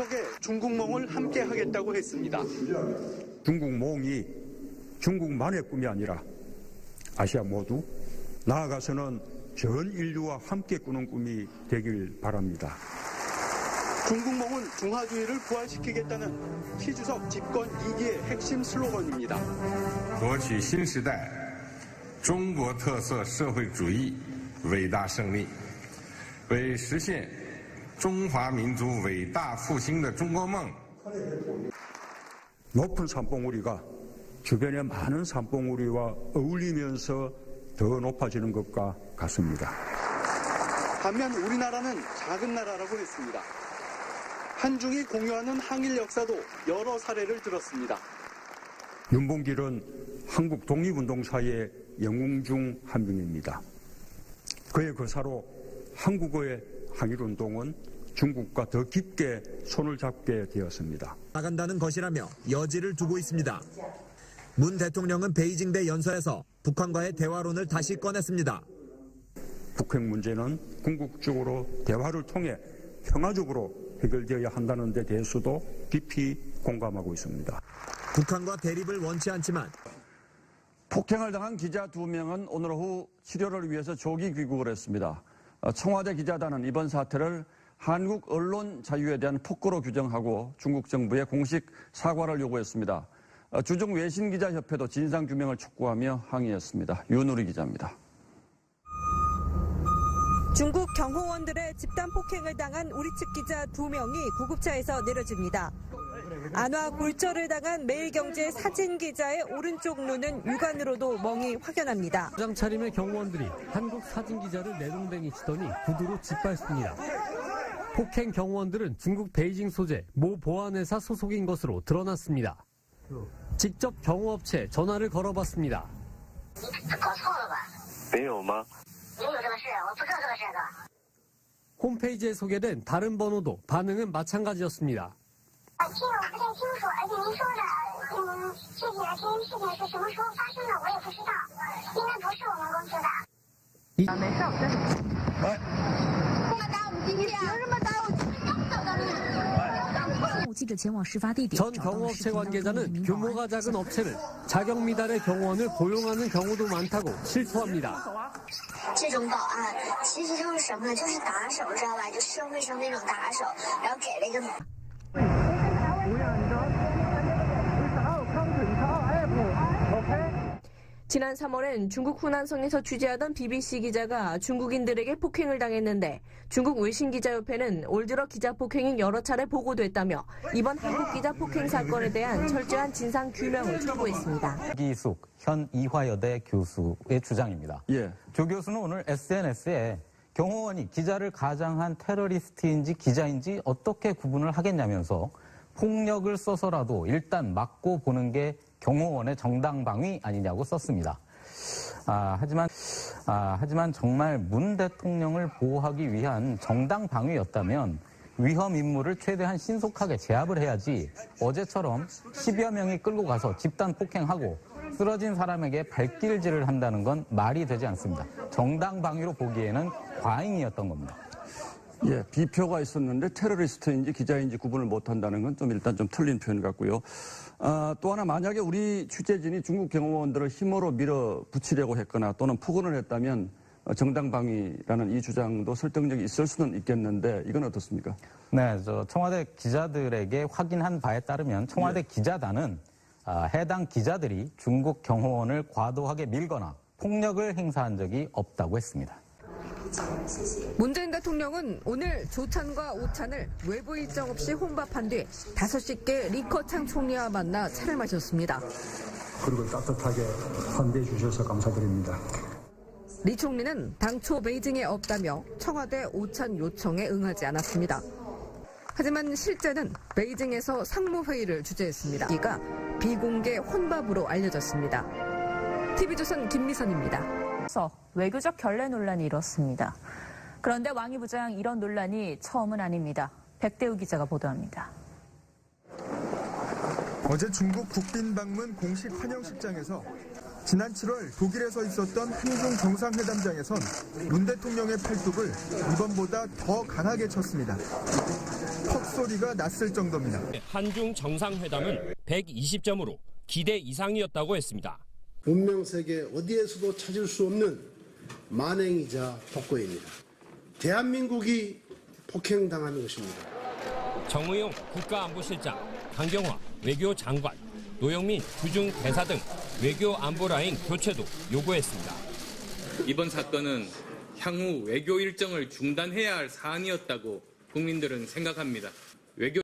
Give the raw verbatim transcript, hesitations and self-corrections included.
추석에 중국몽을 함께 하겠다고 했습니다. 중국몽이 중국만의 꿈이 아니라 아시아 모두 나아가서는 전 인류와 함께 꾸는 꿈이 되길 바랍니다. 중국몽은 중화주의를 부활시키겠다는 시 주석 집권 이 기의 핵심 슬로건입니다. 夺取新时代中国特色社会主义伟大胜利，为实现中华民族伟大复兴的中国梦。 높은 산봉우리가 주변의 많은 산봉우리와 어울리면서 더 높아지는 것과 같습니다. 반면 우리나라는 작은 나라라고 했습니다. 한중이 공유하는 항일 역사도 여러 사례를 들었습니다. 윤봉길은 한국 독립운동사의 영웅 중 한 명입니다. 그의 거사로 한국어의 항일운동은 중국과 더 깊게 손을 잡게 되었습니다. 나간다는 것이라며 여지를 두고 있습니다. 문 대통령은 베이징대 연설에서 북한과의 대화론을 다시 꺼냈습니다. 북핵 문제는 궁극적으로 대화를 통해 평화적으로 해결되어야 한다는 데 대해서도 깊이 공감하고 있습니다. 북한과 대립을 원치 않지만 폭행을 당한 기자 두 명은 오늘 오후 치료를 위해서 조기 귀국을 했습니다. 청와대 기자단은 이번 사태를 한국 언론 자유에 대한 폭거로 규정하고 중국 정부에 공식 사과를 요구했습니다. 주중 외신기자협회도 진상규명을 촉구하며 항의했습니다. 윤우리 기자입니다. 중국 경호원들의 집단 폭행을 당한 우리 측 기자 두 명이 구급차에서 내려집니다. 안화 골절을 당한 매일경제 사진 기자의 오른쪽 눈은 육안으로도 멍이 확연합니다. 정장 차림의 경호원들이 한국 사진 기자를 내동댕이 치더니 구두로 짓밟습니다. 폭행 경호원들은 중국 베이징 소재 모 보안회사 소속인 것으로 드러났습니다. 직접 경호업체에 전화를 걸어봤습니다. 홈페이지에 소개된 다른 번호도 반응은 마찬가지였습니다. 이... 전 경호업체 관계자는 규모가 작은 업체는 자격 미달의 경호원을 고용하는 경우도 많다고 실토합니다. 지난 삼월엔 중국 후난성에서 취재하던 비비씨 기자가 중국인들에게 폭행을 당했는데 중국 외신기자협회는 올 들어 기자 폭행이 여러 차례 보고됐다며 이번 한국 기자 폭행 사건에 대한 철저한 진상 규명을 촉구했습니다. 이기숙 현 이화여대 교수의 주장입니다. 예. 조 교수는 오늘 에스엔에스에 경호원이 기자를 가장한 테러리스트인지 기자인지 어떻게 구분을 하겠냐면서 폭력을 써서라도 일단 막고 보는 게 경호원의 정당방위 아니냐고 썼습니다. 아, 하지만, 아, 하지만 정말 문 대통령을 보호하기 위한 정당방위였다면 위험 인물을 최대한 신속하게 제압을 해야지 어제처럼 십여 명이 끌고 가서 집단 폭행하고 쓰러진 사람에게 발길질을 한다는 건 말이 되지 않습니다. 정당방위로 보기에는 과잉이었던 겁니다. 예, 비표가 있었는데 테러리스트인지 기자인지 구분을 못한다는 건 좀 일단 좀 틀린 표현 같고요. 아, 또 하나 만약에 우리 취재진이 중국 경호원들을 힘으로 밀어붙이려고 했거나 또는 폭언을 했다면 정당방위라는 이 주장도 설득력이 있을 수는 있겠는데 이건 어떻습니까? 네, 저 청와대 기자들에게 확인한 바에 따르면 청와대 예. 기자단은 아, 해당 기자들이 중국 경호원을 과도하게 밀거나 폭력을 행사한 적이 없다고 했습니다. 문재인 대통령은 오늘 조찬과 오찬을 외부 일정 없이 혼밥한 뒤 다섯 시께 리커창 총리와 만나 차를 마셨습니다. 그리고 따뜻하게 환대해 주셔서 감사드립니다. 리 총리는 당초 베이징에 없다며 청와대 오찬 요청에 응하지 않았습니다. 하지만 실제는 베이징에서 상무회의를 주재했습니다. 이가 비공개 혼밥으로 알려졌습니다. 티비조선 김미선입니다. 외교적 결례 논란이 일었습니다. 그런데 왕이 부장 이런 논란이 처음은 아닙니다. 백대우 기자가 보도합니다. 어제 중국 국빈 방문 공식 환영식장에서 지난 칠월 독일에서 있었던 한중 정상회담장에선 문 대통령의 팔뚝을 이번보다 더 강하게 쳤습니다. 퍽 헛소리가 났을 정도입니다. 한중 정상회담은 백이십 점으로 기대 이상이었다고 했습니다. 문명 세계 어디에서도 찾을 수 없는 만행이자 폭거입니다. 대한민국이 폭행당한 것입니다. 정의용 국가안보실장, 강경화 외교장관, 노영민 주중 대사 등 외교 안보 라인 교체도 요구했습니다. 이번 사건은 향후 외교 일정을 중단해야 할 사안이었다고 국민들은 생각합니다. 외교